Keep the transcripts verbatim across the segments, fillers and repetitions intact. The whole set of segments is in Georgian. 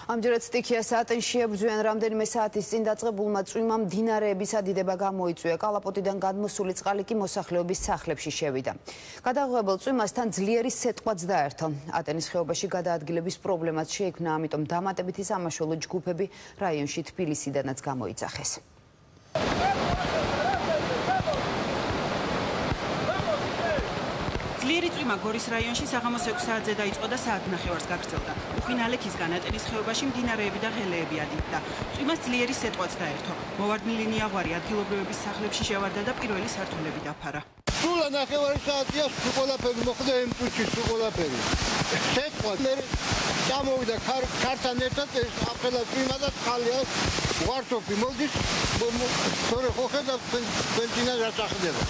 ამჯერად სტიქიას ატენში ებრძვიან რამდენიმე საათის წინ დაწყებულმა წვიმამ მდინარეების ადიდება გამოიწვია. კალაპოტიდან გადმოსული წყალი კი მოსახლეობის სახლებში შევიდა. გადაღებულ წვიმასთან ძლიერი სეტყვაც დაერთო. ატენის ხეობაში გადაადგილების პრობლემაც შეიქმნა, ამიტომ დამატებითი სამაშველო ჯგუფები რაიონში თბილისიდანაც გამოიძახეს. ძლიერი წვიმა გორის რაიონში საღამოს ექვს საათზე დაიწყო და საათ ნახევარს გაგრძელდა. უხინალექისგან ატენის ხეობაში მდინარეები და ღელეები ადიდდა. წვიმას ძლიერი სეტყვაც დაერთო. მოვარდნილი ნიაღვარი ადგილობრივების სახლებში შევარდა და პირველი სართულები დაფარა. სულ ნახევარი საათია სულ ყველაფერი მოხდა იმ წუთში სულ ყველაფერი. სეტყვა მე გამოვიდა ქართან ერთად ეს აფელა წვიმა და წყალია ვარტოფი მოდის თორე ხო ხედავთ ბენზინა რაც ახდება.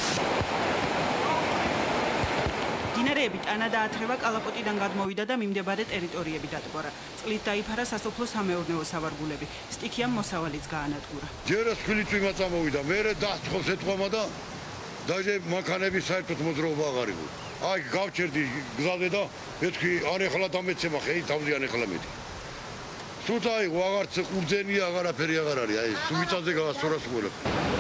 მდინარეები ტანა და ათრევა კალაპოტიდან გადმოვიდა და მიმდებარე ტერიტორიები დატბორა. წყლით დაიფარა სასოფლო-სამეურნეო სავარგულები. სტიქიამ მოსავალიც გაანადგურა. ჯერაც ხილი წვიმა წამოვიდა, მერე დაწყო სეტყვამა და დაჟე მანქანების საერთოდ მოძრაობა აღარ იყო. აი გავჩერდი გზაზე და მეთქი არ ეხლა დამეცემა ხე თავზე ან ეხლა მეტი. თუმცა აი აღარც ყურძენია აღარაფერი აღარ არის, აი სუმიწაზე გაასწორა სულ.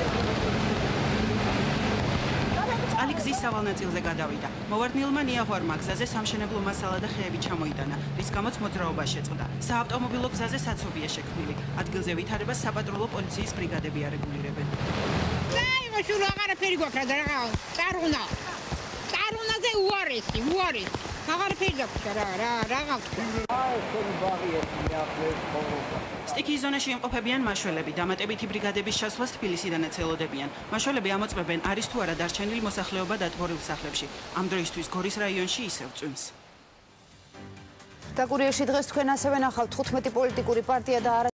წყალი გზის სავალ ნაწილზე გადავიდა. მოვარდნილმა ნიაღვარმა გზაზე სამშენებლო მასალა და ხეები ჩამოიტანა, რის გამოც მოძრაობა შეწყდა. საავტომობილო გზაზე საცობია შექმნილი. ადგილზე ვითარებას საპატრულო პოლიციის ბრიგადები არეგულირებენ. აი, შურო აღარაფერი გვაქვს და რა წარუნა. წარუნაზე უარესი, უარესი. აღარაფერი გვაქვს რა, რა, რაღაც. აი, შენ ბაღია ნიახვეს ხოლმე. სტიქიის ზონაში იმყოფებიან მაშველები, დამატებითი ბრიგადების ჩასვლას თბილისიდანაც ელოდებიან. მაშველები ამოწმებენ, არის თუ არა დარჩენილი მოსახლეობა დატბორილ სახლებში. ამ დროისთვის გორის რაიონში ისევ წვიმს. და კურიერში დღეს თქვენ ასევე ნახავთ თხუთმეტი პოლიტიკური პარტია და